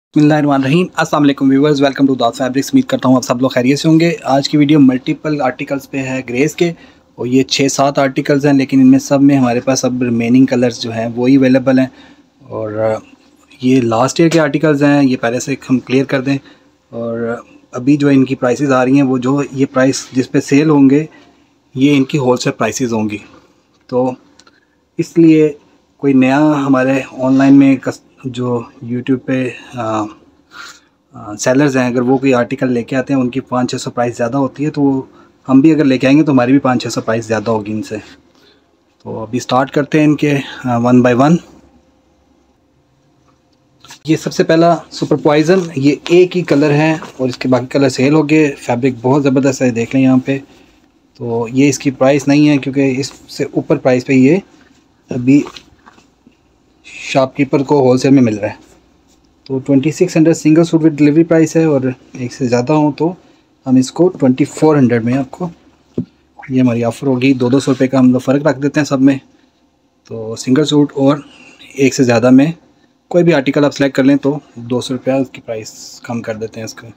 बिस्मिल्लाहिर्रहमानिर्रहीम। अस्सलाम वालेकुम व्यूअर्स, वेलकम टू दाद फैब्रिक्स। उम्मीद करता हूँ आप सब लोग खैरियत से होंगे। आज की वीडियो मल्टीपल आर्टिकल्स पे है ग्रेस के, और ये 6-7 आर्टिकल्स हैं, लेकिन इनमें सब में हमारे पास अब रिमेनिंग कलर्स जो हैं वही अवेलेबल हैं। और ये लास्ट ईयर के आर्टिकल्स हैं, ये पहले से हम क्लियर कर दें। और अभी जो इनकी प्राइसेस आ रही हैं, वो जो ये प्राइस जिस पे सेल होंगे ये इनकी होलसेल प्राइसेस होंगी। तो इसलिए कोई नया हमारे ऑनलाइन में जो यूट्यूब पे सेलर्स हैं, अगर वो कोई आर्टिकल लेके आते हैं, उनकी 500-600 प्राइस ज़्यादा होती है, तो हम भी अगर लेके आएंगे तो हमारी भी 500-600 प्राइस ज़्यादा होगी इनसे। तो अभी स्टार्ट करते हैं इनके वन बाय वन। ये सबसे पहला सुपर पॉइज़न, ये एक ही कलर है और इसके बाकी कलर सेल हो गए। फैब्रिक बहुत ज़बरदस्त है, देख लें यहाँ पे। तो ये इसकी प्राइस नहीं है, क्योंकि इससे ऊपर प्राइस पे ये अभी शॉपकीपर को होलसेल में मिल रहा है। तो 2600 single suit with delivery price है, और एक से ज़्यादा हो तो हम इसको 2400 में आपको, ये हमारी ऑफ़र होगी। 200 रुपये का हम लोग फ़र्क रख देते हैं सब में। तो सिंगल सूट और एक से ज़्यादा में कोई भी आर्टिकल आप सेलेक्ट कर लें तो 200 रुपया उसकी प्राइस कम कर देते हैं इसका।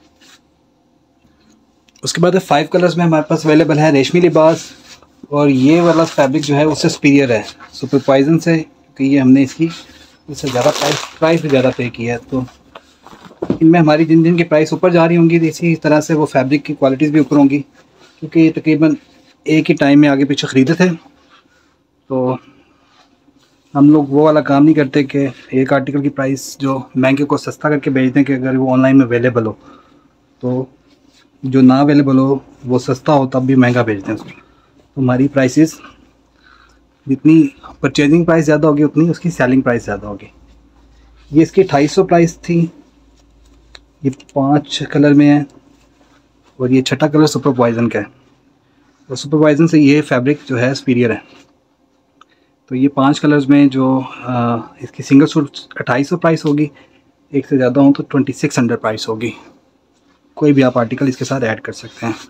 उसके बाद 5 कलर्स में हमारे पास अवेलेबल है रेशमी लिबास, और ये वाला फैब्रिक जो है उससे सुपीरियर है सुपर पॉइज़न से, क्योंकि ये हमने इसकी उससे ज़्यादा प्राइस ज़्यादा पे की है। तो इनमें हमारी जिन जिन की प्राइस ऊपर जा रही होंगी, इसी तरह से वो फैब्रिक की क्वालिटीज़ भी ऊपर होंगी, क्योंकि ये तकरीबन एक ही टाइम में आगे पीछे ख़रीदे थे। तो हम लोग वो वाला काम नहीं करते कि एक आर्टिकल की प्राइस जो महंगे को सस्ता करके बेच दें, कि अगर वो ऑनलाइन में अवेलेबल हो तो जो ना अवेलेबल हो वो सस्ता हो तब भी महंगा बेच दें उसको। तो हमारी प्राइसेस जितनी परचेजिंग प्राइस ज़्यादा होगी उतनी उसकी सेलिंग प्राइस ज़्यादा होगी। ये इसकी 250 प्राइस थी। ये 5 कलर में है, और ये छठा कलर सुपर पॉइज़न का है। और सुपर पॉइज़न से ये फैब्रिक जो है सुपीरियर है। तो ये 5 कलर्स में जो इसकी सिंगल सूट 2800 प्राइस होगी, एक से ज़्यादा हो तो 2600 प्राइस होगी। कोई भी आप आर्टिकल इसके साथ ऐड कर सकते हैं।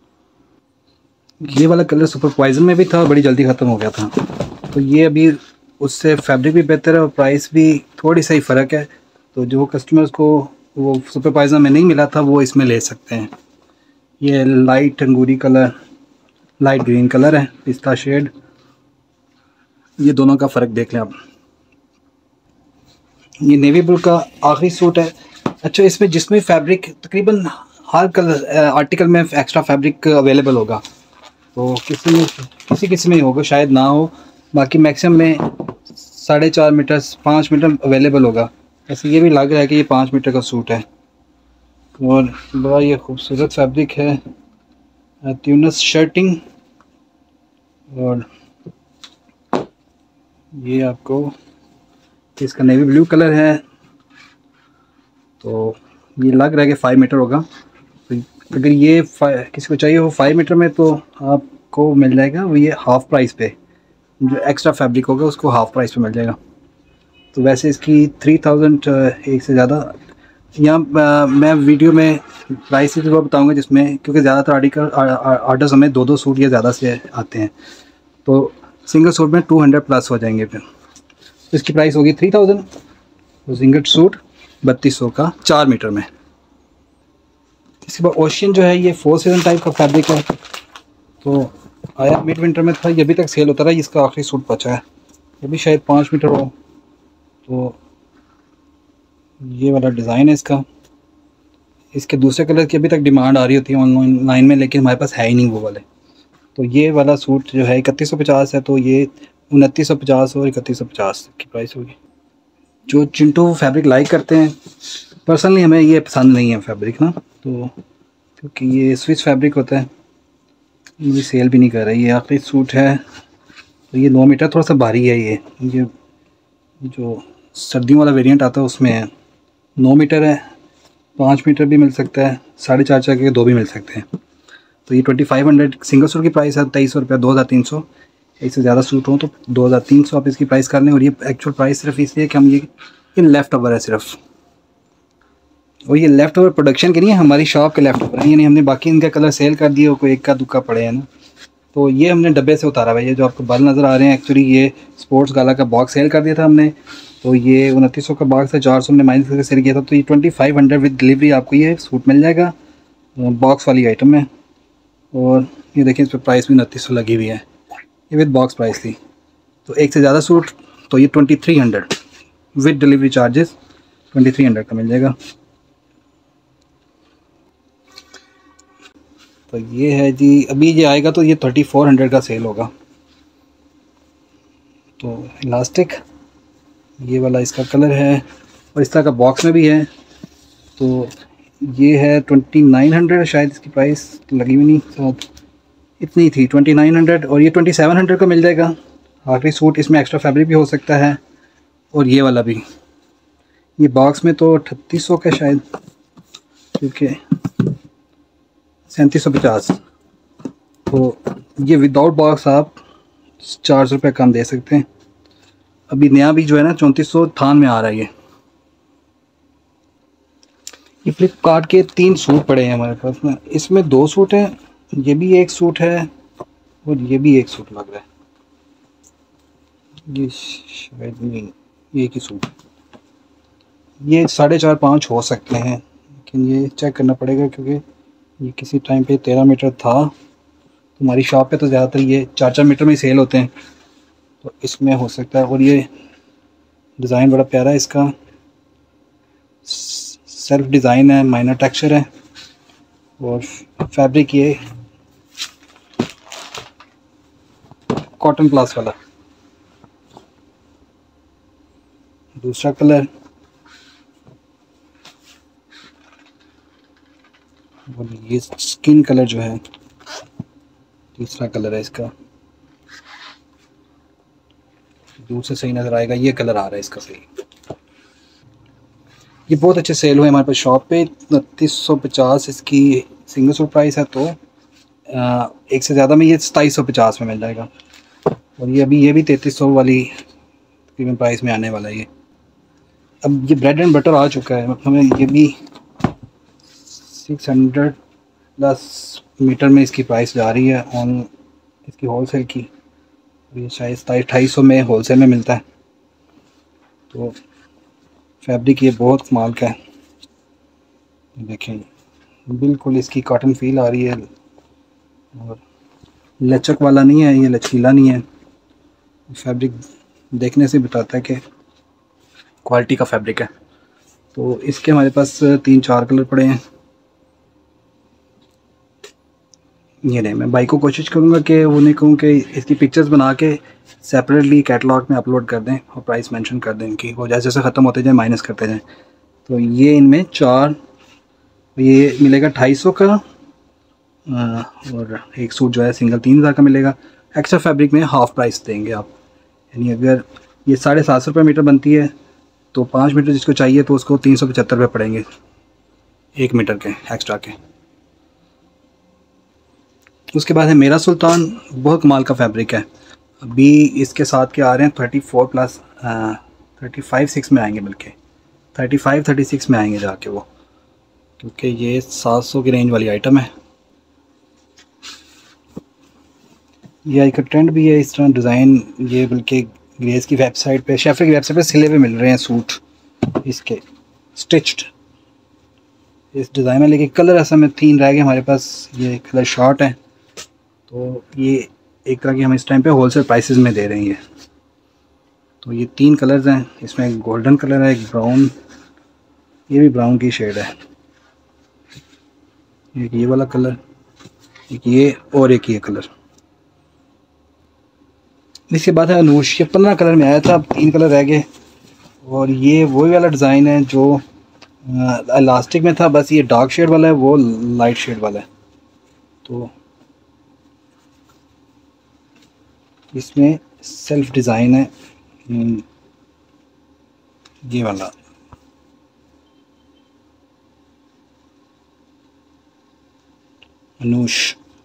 ये वाला कलर सुपर पॉइज़न में भी था, बड़ी जल्दी ख़त्म हो गया था। तो ये अभी उससे फैब्रिक भी बेहतर है और प्राइस भी थोड़ी सी फ़र्क है। तो जो कस्टमर्स को वो सुपर पॉइज़न में नहीं मिला था वो इसमें ले सकते हैं। ये लाइट अंगूरी कलर, लाइट ग्रीन कलर है, पिस्ता शेड। ये दोनों का फ़र्क देख लें आप। ये नेवी ब्लू का आखिरी सूट है। अच्छा, इसमें जिसमें फैब्रिक तकरीबन हर कलर आर्टिकल में एक्स्ट्रा फैब्रिक अवेलेबल होगा। तो किसी में होगा, शायद ना हो, बाकी मैक्सिमम में 4.5 मीटर 5 मीटर अवेलेबल होगा। ऐसे ये भी लग रहा है कि ये 5 मीटर का सूट है, और बड़ा ये खूबसूरत फैब्रिक है, ट्यूनस शर्टिंग। और ये आपको इसका नेवी ब्लू कलर है। तो ये लग रहा है कि 5 मीटर होगा। तो अगर ये किसी को चाहिए हो 5 मीटर में तो आपको मिल जाएगा वो ये हाफ़ प्राइस पे। जो एक्स्ट्रा फैब्रिक होगा उसको हाफ़ प्राइस पे मिल जाएगा। तो वैसे इसकी 3000 एक से ज़्यादा। यहाँ मैं वीडियो में प्राइस वो बताऊँगा जिसमें, क्योंकि ज़्यादातर आर्डर्स हमें 2-2 सूट या ज़्यादा से आते हैं, तो सिंगल सूट में 200 प्लस हो जाएंगे। फिर तो इसकी प्राइस होगी 3000। तो सिंगल सूट 3200 का 4 मीटर में। इसके बाद ओशियन जो है ये 4 सीजन टाइप का फैब्रिक है। तो आया मिड विंटर में था, ये अभी तक सेल होता रहा। इसका आखिरी सूट बचा है, ये भी शायद 5 मीटर हो। तो ये वाला डिज़ाइन है इसका। इसके दूसरे कलर की अभी तक डिमांड आ रही होती है ऑनलाइन में, लेकिन हमारे पास है ही नहीं वो वाले। तो ये वाला सूट जो है 3150 है, तो ये 2950 और 3150 की प्राइस होगी। जो चिंटू फैब्रिक लाइक करते हैं, पर्सनली हमें ये पसंद नहीं है फैब्रिक ना, तो क्योंकि ये स्विच फैब्रिक होता है, मुझे सेल भी नहीं कर रहा है। ये आखिरी सूट है। तो ये 9 मीटर थोड़ा सा भारी है। ये जो सर्दियों वाला वेरिएंट आता है उसमें है 9 मीटर है। 5 मीटर भी मिल सकता है, 4.5 के 2 भी मिल सकते हैं। तो ये 2500 सिंगल सूट की प्राइस है, 2300 रुपया, 2300। एक से ज़्यादा सूट हो तो 2300 आप इसकी प्राइस कर लें। और ये एक्चुअल प्राइस सिर्फ इसलिए कि हम ये लेफ़्ट ओवर है सिर्फ, और ये लेफ़्ट ओवर प्रोडक्शन के नहीं है, हमारी शॉप के लेफ़्ट ओवर है। यानी हमने बाकी इनका कलर सेल कर दिए हो, कोई एक का दुक्का पड़े है ना, तो ये हमने डब्बे से उतारा हुआ है। ये जो आपको बल नज़र आ रहे हैं, एक्चुअली ये स्पोर्ट्स गाला का बॉक्स सेल कर दिया था हमने। तो ये 2900 का बॉक्स है, 400 हमने माइनस करके सेल किया था, तो ये 2500 विद डिलीवरी आपको ये सूट मिल जाएगा। बॉक्स वाली आइटम है, और ये देखिए इस पर प्राइस भी 2900 लगी हुई है, ये विद बॉक्स प्राइस थी। तो एक से ज़्यादा सूट तो ये 2300 विद डिलीवरी चार्जेस 2300 का मिल जाएगा। तो ये है जी, अभी ये आएगा तो ये 3400 का सेल होगा। तो इलास्टिक ये वाला इसका कलर है, और इस तरह का बॉक्स में भी है। तो ये है 2900, शायद इसकी प्राइस लगी हुई नहीं साथ, इतनी थी 2900, और ये 2700 का मिल जाएगा। आखिरी सूट इसमें एक्स्ट्रा फैब्रिक भी हो सकता है, और ये वाला भी। ये बॉक्स में तो 3800 का शायद, क्योंकि 3750। तो ये विदाउट बॉक्स आप 400 रुपये कम दे सकते हैं। अभी नया भी जो है ना 3400 थान में आ रहा है। ये फ्लिपकार्ट के 3 सूट पड़े हैं हमारे पास में, इसमें 2 सूट हैं, ये भी एक सूट है, और ये भी एक सूट लग रहा है। ये शायद नहीं, ये एक ही सूट, ये 4.5-5 हो सकते हैं, लेकिन ये चेक करना पड़ेगा, क्योंकि ये किसी टाइम पे 13 मीटर था। हमारी शॉप पे तो ज़्यादातर ये 4-4 मीटर में ही सेल होते हैं, तो इसमें हो सकता है। और ये डिज़ाइन बड़ा प्यारा है इसका, सेल्फ डिज़ाइन है, माइनर टेक्सचर है, और फैब्रिक ये कॉटन प्लास वाला। दूसरा कलर, और ये स्किन कलर जो है, तीसरा कलर है इसका, दूर से सही नज़र आएगा, ये कलर आ रहा है इसका सही। ये बहुत अच्छे सेल हुए हमारे पास शॉप पे। 2950 इसकी सिंगल सूट प्राइस है, तो एक से ज़्यादा में ये 2750 में मिल जाएगा। और ये अभी ये भी 3300 वाली तकरीबन प्राइस में आने वाला है। ये अब ये ब्रेड एंड बटर आ चुका है, हमें ये भी 600 प्लस मीटर में इसकी प्राइस जा रही है ऑन इसकी होलसेल की। ये शायद 2700 में होलसेल में मिलता है। तो फैब्रिक ये बहुत कमाल का है, देखें बिल्कुल इसकी कॉटन फील आ रही है, और लचक वाला नहीं है, ये लचकीला नहीं है। फैब्रिक देखने से बताता है कि क्वालिटी का फैब्रिक है। तो इसके हमारे पास 3-4 कलर पड़े हैं। ये नहीं, मैं भाई को कोशिश करूँगा कि उन्हें कहूँ कि इसकी पिक्चर्स बना के सेपरेटली कैटलॉग में अपलोड कर दें, और प्राइस मेंशन कर दें इनकी, और जैसे जैसे ख़त्म होते जाए माइनस करते जाएँ। तो ये इनमें 4, ये मिलेगा 250 का, और एक सूट जो है सिंगल 3000 का मिलेगा। एक्स्ट्रा फैब्रिक में हाफ़ प्राइस देंगे आप, यानी अगर ये 750 रुपये मीटर बनती है, तो 5 मीटर जिसको चाहिए तो उसको 375 रुपये पड़ेंगे 1 मीटर के एक्स्ट्रा के। उसके बाद है मेरा सुल्तान, बहुत कमाल का फैब्रिक है। अभी इसके साथ के आ रहे हैं 34 प्लस 35-6 में आएंगे, बल्कि 35-36 में आएंगे जाके वो, क्योंकि ये 700 की रेंज वाली आइटम है। ये एक ट्रेंड भी है इस तरह डिज़ाइन, ये बल्कि ग्रेस की वेबसाइट पे, शेफर की वेबसाइट पे सिले हुए मिल रहे हैं सूट इसके स्टिच्ड इस डिज़ाइन में। लेकिन कलर असल में 3 रह गए हमारे पास, ये कलर शॉर्ट है, तो ये एक तरह की हम इस टाइम पे होलसेल प्राइसेस में दे रहे हैं। तो ये 3 कलर्स हैं, इसमें एक गोल्डन कलर है, एक ब्राउन, ये भी ब्राउन की शेड है, एक ये वाला कलर, एक ये, और एक ये कलर। इसके बाद है अनूश, ये 15 कलर में आया था, अब 3 कलर रह गए। और ये वही वाला डिज़ाइन है जो इलास्टिक में था, बस ये डार्क शेड वाला है, वो लाइट शेड वाला है। तो इसमें सेल्फ डिज़ाइन है ये वाला, अनूश,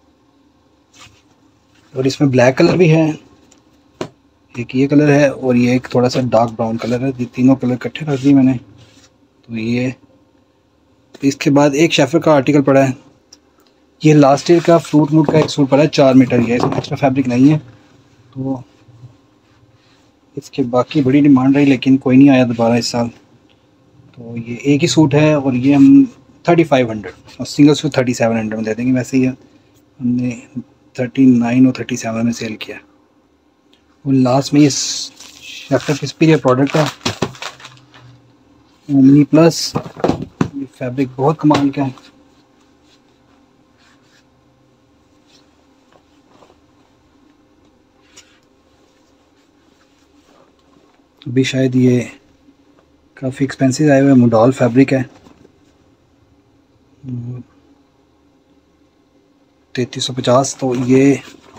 और इसमें ब्लैक कलर भी है, एक ये कलर है, और ये एक थोड़ा सा डार्क ब्राउन कलर है। ये तीनों कलर इकट्ठे कर दिए मैंने। तो ये इसके बाद एक शेफर का आर्टिकल पड़ा है, ये लास्ट ईयर का फ्रूट मूड का एक सूट पड़ा है 4 मीटर, ये इसमें एक्स्ट्रा फैब्रिक नहीं है। तो इसके बाकी बड़ी डिमांड रही, लेकिन कोई नहीं आया दोबारा इस साल। तो ये एक ही सूट है और ये हम 3500 और सिंगल सूट 3700 में दे देंगे। वैसे ही हमने 39 और 37 में सेल किया। और लास्ट में ये शेफ्टर एक्सपीरियर प्रोडक्ट है ओमनी प्लस। ये फैब्रिक बहुत कमाल का है। अभी शायद ये काफ़ी एक्सपेंसिव आया हुआ है, मुडाल फैब्रिक है। 3350, तो ये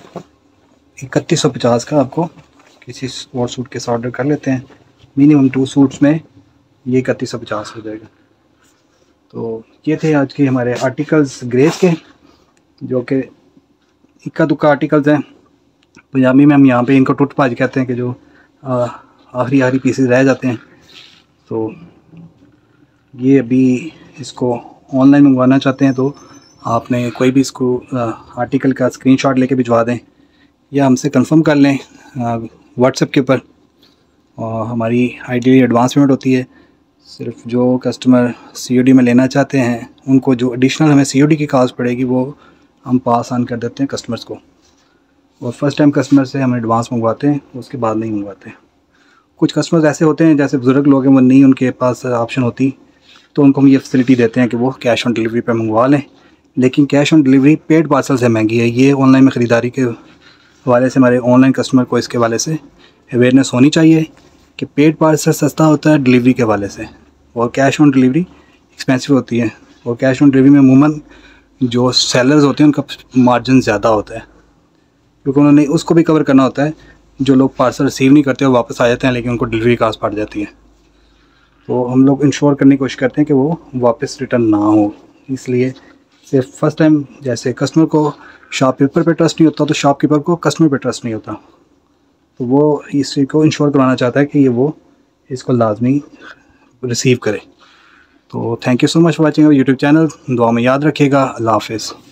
3150 का आपको किसी और सूट के साथ ऑर्डर कर लेते हैं। मिनिमम 2 सूट्स में ये 3150 हो जाएगा। तो ये थे आज के हमारे आर्टिकल्स ग्रेस के, जो कि इक्का दुक्का आर्टिकल्स हैं। पंजाबी में हम यहाँ पे इनको टुट पाज कहते हैं, कि जो आखिरी पीसेस रह जाते हैं। तो ये अभी इसको ऑनलाइन मंगवाना चाहते हैं तो आपने कोई भी इसको आर्टिकल का स्क्रीनशॉट लेके भिजवा दें या हमसे कंफर्म कर लें व्हाट्सएप के ऊपर। और हमारी आइडियली एडवांस पेमेंट होती है। सिर्फ जो कस्टमर COD में लेना चाहते हैं उनको जो एडिशनल हमें COD की कॉस्ट पड़ेगी वो हम पास ऑन कर देते हैं कस्टमर्स को। और फर्स्ट टाइम कस्टमर से हम एडवांस मंगवाते हैं, उसके बाद नहीं मंगवाते। कुछ कस्टमर्स ऐसे होते हैं जैसे बुज़ुर्ग लोग हैं, वो नहीं उनके पास ऑप्शन होती, तो उनको हम ये फैसिलिटी देते हैं कि वो कैश ऑन डिलीवरी पे मंगवा लें। लेकिन cash on delivery paid parcel से महंगी है। ये ऑनलाइन में ख़रीदारी के हवाले से हमारे ऑनलाइन कस्टमर को इसके हवाले से अवेयरनेस होनी चाहिए कि पेड पार्सल सस्ता होता है डिलीवरी के हवाले से, और कैश ऑन डिलीवरी एक्सपेंसिव होती है। और कैश ऑन डिलीवरी में अमूमन जो सेलर्स होते हैं उनका मार्जिन ज़्यादा होता है, क्योंकि उन्होंने उसको भी कवर करना होता है। जो लोग पार्सल रिसीव नहीं करते वो वापस आ जाते हैं, लेकिन उनको डिलीवरी कास्ट पड़ जाती है। तो हम लोग इंश्योर करने की कोशिश करते हैं कि वो वापस रिटर्न ना हो। इसलिए सिर्फ फर्स्ट टाइम जैसे कस्टमर को शॉपकीपर पे ट्रस्ट नहीं होता, तो शॉपकीपर को कस्टमर पे ट्रस्ट नहीं होता। तो वो इस चीज़ को इंश्योर कराना चाहता है कि ये वो इसको लाजमी रिसीव करे। तो thank you so much for watching our YouTube channel. दुआ में याद रखिएगा। अल्लाह हाफ़िज़।